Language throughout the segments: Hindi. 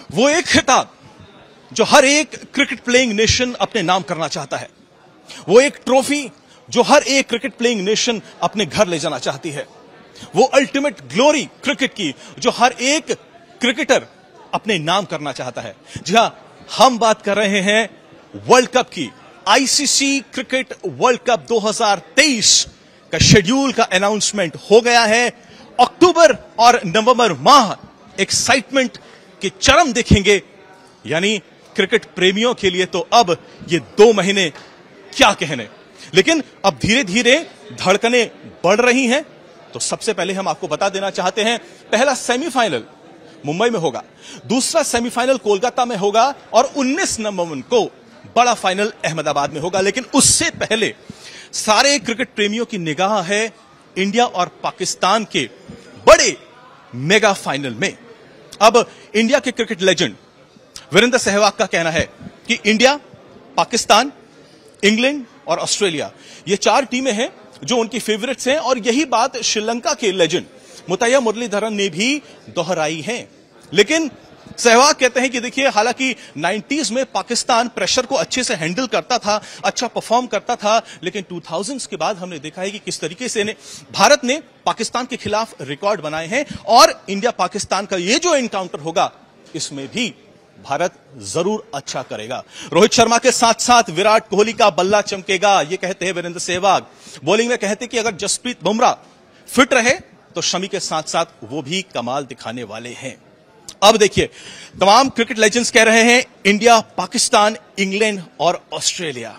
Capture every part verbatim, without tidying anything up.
वो एक खिताब जो हर एक क्रिकेट प्लेइंग नेशन अपने नाम करना चाहता है, वो एक ट्रॉफी जो हर एक क्रिकेट प्लेइंग नेशन अपने घर ले जाना चाहती है, वो अल्टीमेट ग्लोरी क्रिकेट की जो हर एक क्रिकेटर अपने नाम करना चाहता है। जी हां, हम बात कर रहे हैं वर्ल्ड कप की। आईसीसी क्रिकेट वर्ल्ड कप दो हज़ार तेईस का शेड्यूल का अनाउंसमेंट हो गया है। अक्टूबर और नवंबर माह एक्साइटमेंट के चरम देखेंगे, यानी क्रिकेट प्रेमियों के लिए तो अब ये दो महीने क्या कहने। लेकिन अब धीरे धीरे धड़कनें बढ़ रही हैं। तो सबसे पहले हम आपको बता देना चाहते हैं, पहला सेमीफाइनल मुंबई में होगा, दूसरा सेमीफाइनल कोलकाता में होगा और उन्नीस नवंबर को बड़ा फाइनल अहमदाबाद में होगा। लेकिन उससे पहले सारे क्रिकेट प्रेमियों की निगाह है इंडिया और पाकिस्तान के बड़े मेगा फाइनल में। अब इंडिया के क्रिकेट लेजेंड वीरेंद्र सहवाग का कहना है कि इंडिया, पाकिस्तान, इंग्लैंड और ऑस्ट्रेलिया ये चार टीमें हैं जो उनकी फेवरेट्स हैं, और यही बात श्रीलंका के लेजेंड मुतैया मुरलीधरन ने भी दोहराई है। लेकिन सहवाग कहते हैं कि देखिए, हालांकि नाइंटीज़ में पाकिस्तान प्रेशर को अच्छे से हैंडल करता था, अच्छा परफॉर्म करता था, लेकिन टू थाउज़ेंड्स के बाद हमने देखा है कि किस तरीके से ने भारत ने पाकिस्तान के खिलाफ रिकॉर्ड बनाए हैं, और इंडिया पाकिस्तान का ये जो एनकाउंटर होगा इसमें भी भारत जरूर अच्छा करेगा। रोहित शर्मा के साथ साथ विराट कोहली का बल्ला चमकेगा, ये कहते हैं वीरेंद्र सहवाग। बॉलिंग में कहते हैं कि अगर जसप्रीत बुमराह फिट रहे तो शमी के साथ साथ वो भी कमाल दिखाने वाले हैं। अब देखिए, तमाम क्रिकेट लेजेंड्स कह रहे हैं इंडिया, पाकिस्तान, इंग्लैंड और ऑस्ट्रेलिया।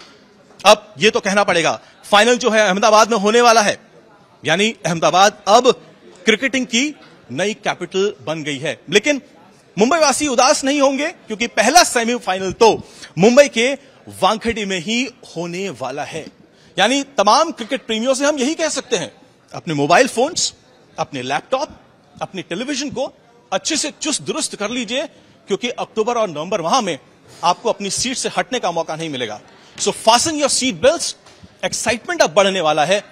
अब ये तो कहना पड़ेगा, फाइनल जो है अहमदाबाद में होने वाला है, यानी अहमदाबाद अब क्रिकेटिंग की नई कैपिटल बन गई है। लेकिन मुंबई वासी उदास नहीं होंगे, क्योंकि पहला सेमीफाइनल तो मुंबई के वानखेड़े में ही होने वाला है। यानी तमाम क्रिकेट प्रेमियों से हम यही कह सकते हैं, अपने मोबाइल फोन्स, अपने लैपटॉप, अपने टेलीविजन को अच्छे से चुस्त दुरुस्त कर लीजिए, क्योंकि अक्टूबर और नवंबर माह में आपको अपनी सीट से हटने का मौका नहीं मिलेगा। So fasten your seat belts, excitement अब बढ़ने वाला है,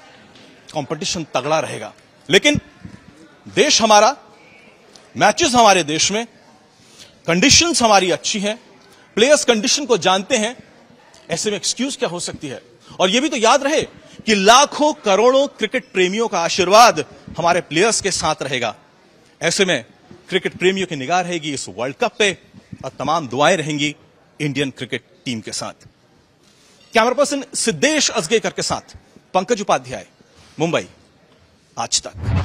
कंपटीशन तगड़ा रहेगा। लेकिन देश हमारा, मैचेस हमारे देश में, कंडीशंस हमारी अच्छी हैं, प्लेयर्स कंडीशन को जानते हैं, ऐसे में एक्सक्यूज क्या हो सकती है। और यह भी तो याद रहे कि लाखों करोड़ों क्रिकेट प्रेमियों का आशीर्वाद हमारे प्लेयर्स के साथ रहेगा। ऐसे में क्रिकेट प्रेमियों की निगाह रहेगी इस वर्ल्ड कप पे, और तमाम दुआएं रहेंगी इंडियन क्रिकेट टीम के साथ। कैमरा पर्सन सिद्धेश असगेकर के साथ पंकज उपाध्याय, मुंबई, आज तक।